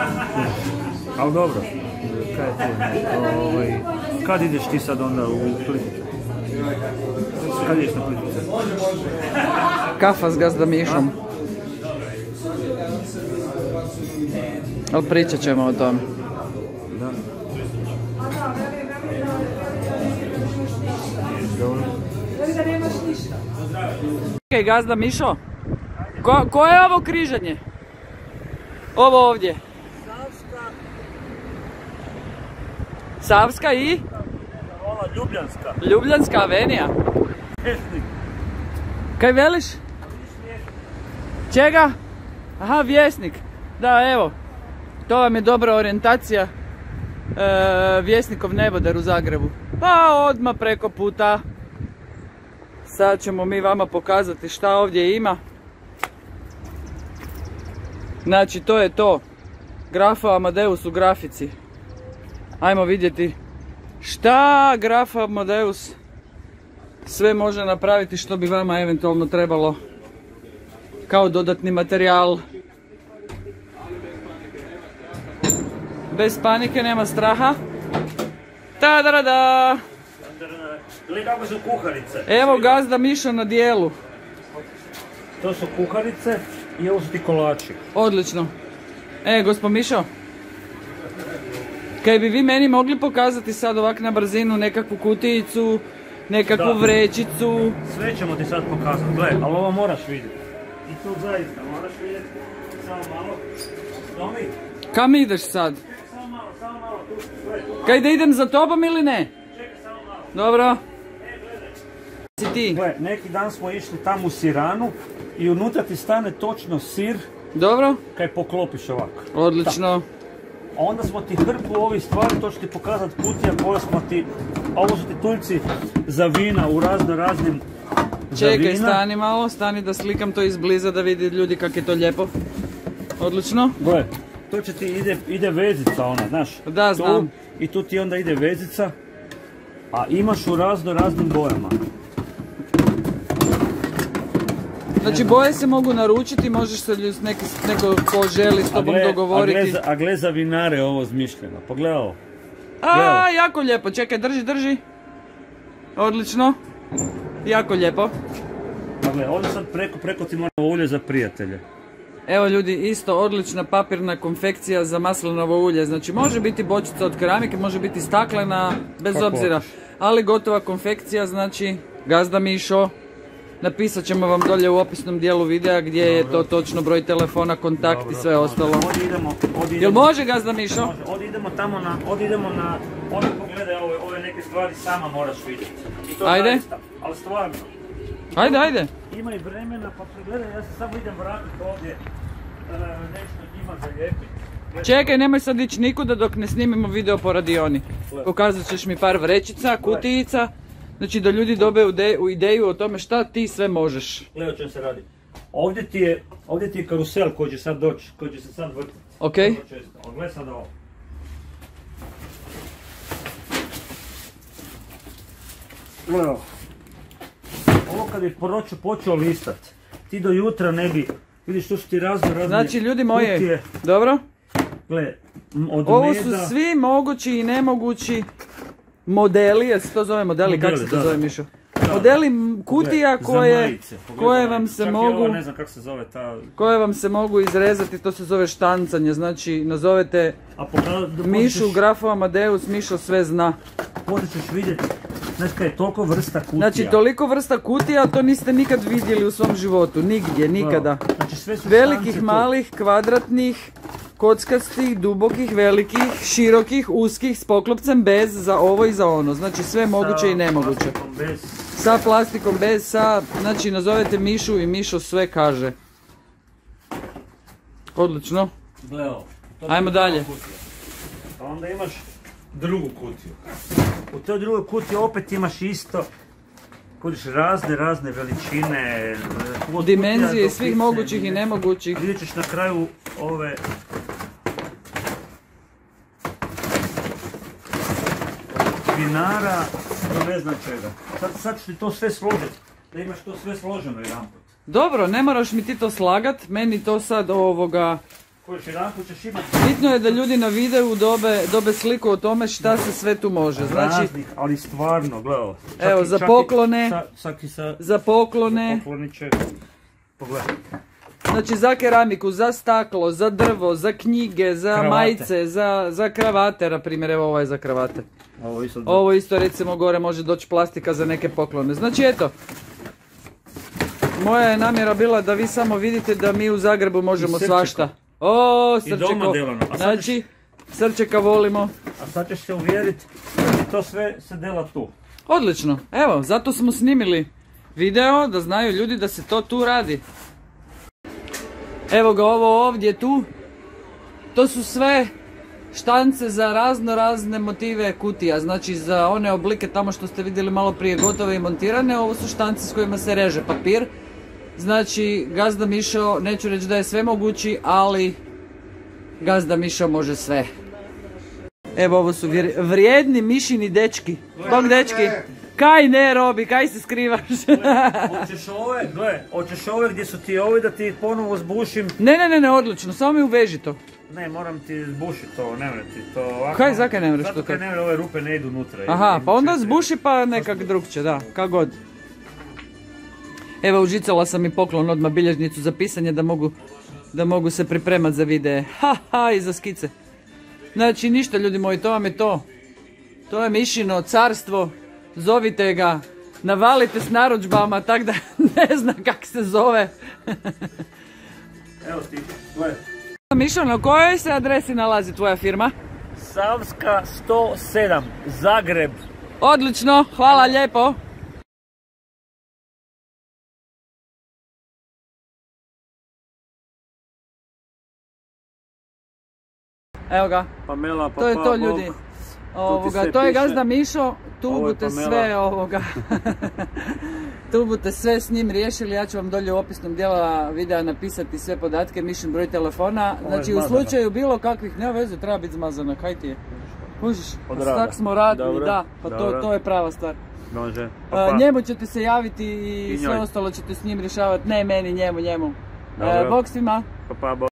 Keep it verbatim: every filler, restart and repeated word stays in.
Ali dobro, kaj je to? Ovaj, kad ideš ti sad onda u Plitvice? Kad ideš na Plitvice? Kafa s gazda Mišom. Ali pričat ćemo o tome. Da. Ok, gazda Mišo, ko, ko je ovo križanje? Ovo ovdje? Savska. Savska i? Ova Ljubljanska. Ljubljanska avenija. Vjesnik. Kaj veliš? Čega? Aha, Vjesnik. Da, evo. To vam je dobra orijentacija. E, Vjesnikov nebodar u Zagrebu. Pa odmah preko puta. Sad ćemo mi vama pokazati šta ovdje ima. Znači to je to. Grafo Amadeus u grafici. Ajmo vidjeti šta Grafo Amadeus sve može napraviti što bi vama eventualno trebalo kao dodatni materijal. Bez panike, nema straha. Ta-da-da-da! Gledaj kako su kuharice. Evo gazda Mišo na dijelu. To su kuharice i ovo su ti kolači. Odlično. E, gospod Mišo, kaj bi vi meni mogli pokazati sad ovak na brzinu nekakvu kutijicu, nekakvu Da. vrećicu? Sve ćemo ti sad pokazati, gle, ali ovo moraš vidjeti. I to zaista moraš vidjeti. Samo malo. Domi, Kam ideš sad? samo malo, samo malo. Tu, gle, tu. Kaj da idem za tobom ili ne? Čekaj, samo malo. Dobro. E, gledaj. Si ti? Gle, neki dan smo išli tamo u siranu i unutra ti stane točno sir Dobro? kaj poklopiš ovako. Odlično. A onda smo ti hrpu ovih stvari, to ću ti pokazati kutija koje smo ti, a ovo su ti tuljci za vina u razno raznim za Čekaj, vina. stani malo, stani da slikam to izbliza da vidi ljudi kako je to lijepo. Odlično. Gle, to će ti ide, ide vezica ona, znaš. Da, tu, znam. I tu ti onda ide vezica, a imaš u razno raznim bojama. Znači boje se mogu naručiti, možeš se ljus- neki, neko ko želi s tobom dogovoriti. A gle, a gle za vinare ovo zmišljeno, pogledaj ovo. A, jako lijepo, čekaj, drži, drži. Odlično. Jako lijepo. A gle, ovdje sad preko, preko ti moramo ulje za prijatelje. Evo ljudi, isto odlična papirna konfekcija za maslinovo ulje. Znači može biti bočica od keramike, može biti staklena, bez Kako obzira. hoćeš. Ali gotova konfekcija, znači gazda Mišo. Napisat ćemo vam dolje u opisnom dijelu videa gdje je to točno broj telefona, kontakt i sve ostalo. Ovdje idemo, ovdje Jel idemo. može gazda Mišo? Može, ovdje idemo tamo na, ovdje idemo na, ovdje pogledaj ove, ove neke stvari sama moraš vidjeti. I to Ajde. zaista, ali stvarno. Ajde, ajde. Ima i vremena, pa pogledaj, ja se samo idem vratiti ovdje, e, nešto njima zalijepiti. Čekaj, nemoj sad ići nikuda dok ne snimimo video po radioni. Pokazat ćeš mi par vrećica, kutijica. Znači da ljudi dobe u ideju o tome šta ti sve možeš. Gledaj o čem se radi. Ovdje ti je, ovdje ti je karusel koji će sad doći, koji će se sad vrtiti. Ok. Vrlo često. Ali gledaj sad ovo. Gledaj ovo. Ovo kad bi poroču počeo listat, ti do jutra ne bi, vidiš tu su ti razno razne Znači ljudi moji, kutije. dobro? Gle, m, od Ovo meda. su svi mogući i nemogući modeli, jel se to zove modeli, kako Modeli, se to da. zove Mišo? Da. Modeli m, kutija Gle, za koje, majice, pogledaj koje majice. vam se Čak i mogu, ovo, ne znam kako se zove ta... koje vam se mogu izrezati, to se zove štancanje, znači nazovete A pogledaj, Mišu Grafo Amadeus, Mišo sve zna. Ovdje ćeš vidjeti, znaš kaj je toliko vrsta kutija. Znači toliko vrsta kutija, to niste nikad vidjeli u svom životu, nigdje, nikada. Znači sve su Velikih, štance tu. malih, kvadratnih, kockastih, dubokih, velikih, širokih, uskih, s poklopcem, bez, za ovo i za ono. Znači sve moguće i nemoguće. Sa plastikom, bez. Sa plastikom, bez, sa, znači nazovete Mišu i Mišo sve kaže. Odlično. Gle ovo. To Ajmo je dalje. kutija. A onda imaš drugu kutiju. U toj drugoj kutiji opet imaš isto, kudiš razne, razne veličine, od Dimenzije kutija do svih pizze, mogućih i nemogućih. Vidjet ćeš na kraju ove vinara, no ne znam čega. Sad, sad ću ti to sve složiti, da imaš to sve složeno jedanput. Dobro, ne moraš mi ti to slagat, meni to sad ovoga Kojiš, jedan put ćeš imati... Bitno je da ljudi na videu dobe, dobe sliku o tome šta se sve tu može. Znači, raznih, ali stvarno, gledaj. Evo, za poklone, sa, za poklone, za pokloniće. Pogledaj. Znači za keramiku, za staklo, za drvo, za knjige, za kravate. Majice, za, za kravate, na primjer, evo ovo je za kravate. Ovo isto, ovo isto recimo gore može doći plastika za neke poklone. Znači eto, moja je namjera bila da vi samo vidite da mi u Zagrebu možemo svašta. O, srčeko, znači srčeka volimo. A sad ćeš se uvjeriti da to sve se dela tu. Odlično, evo, zato smo snimili video da znaju ljudi da se to tu radi. Evo ga, ovo ovdje tu, to su sve štance za razno razne motive kutija, znači za one oblike tamo što ste vidjeli malo prije gotove i montirane, ovo su štance s kojima se reže papir. Znači, Gazda Mišo, neću reći da je sve mogući, ali Gazda Mišo može sve. Evo, ovo su vrijedni mišini dečki. Bog dečki, kaj ne Robi, kaj se skrivaš? Hoćeš ove, gle, hoćeš ove gdje su ti ovi da ti ponovo zbušim? Ne, ne, ne, ne, odlično, samo mi uveži to. Ne, moram ti zbušiti to, ne mre ti to ovako. Kaj, zakaj ne mreš to? Zato kaj ne mre, ove rupe ne idu unutra. Aha, pa onda zbuši pa nekak drugče, da, kak god. Evo, užicala sam i poklon odmah bilježnicu za pisanje da mogu, da mogu se pripremat za videe. Ha, ha, i za skice. Znači, ništa ljudi moji, to vam je to. To je Mišino carstvo, zovite ga, navalite s narudžbama, tak da ne zna kak se zove. Evo ti, gledaj. Mišo, na kojoj se adresi nalazi tvoja firma? Savska sto sedam, Zagreb. Odlično, hvala lijepo. Evo ga, Pamela, pa, to je pa, to Bog. ljudi. Ovoga, to je Gazda Mišo, tu budete sve ovoga, tu budete sve s njim riješili, ja ću vam dolje u opisnom dijelu videa napisati sve podatke, Mišin broj telefona, znači u slučaju bilo kakvih, nema veze, treba biti zmazana, kaj ti je? Kužiš, tak smo radili, da, pa to, to je prava stvar. Može, pa, pa. Njemu ćete se javiti i, I sve ostalo ćete s njim rješavati, ne meni, njemu, njemu. E, bok svima. Pa, pa,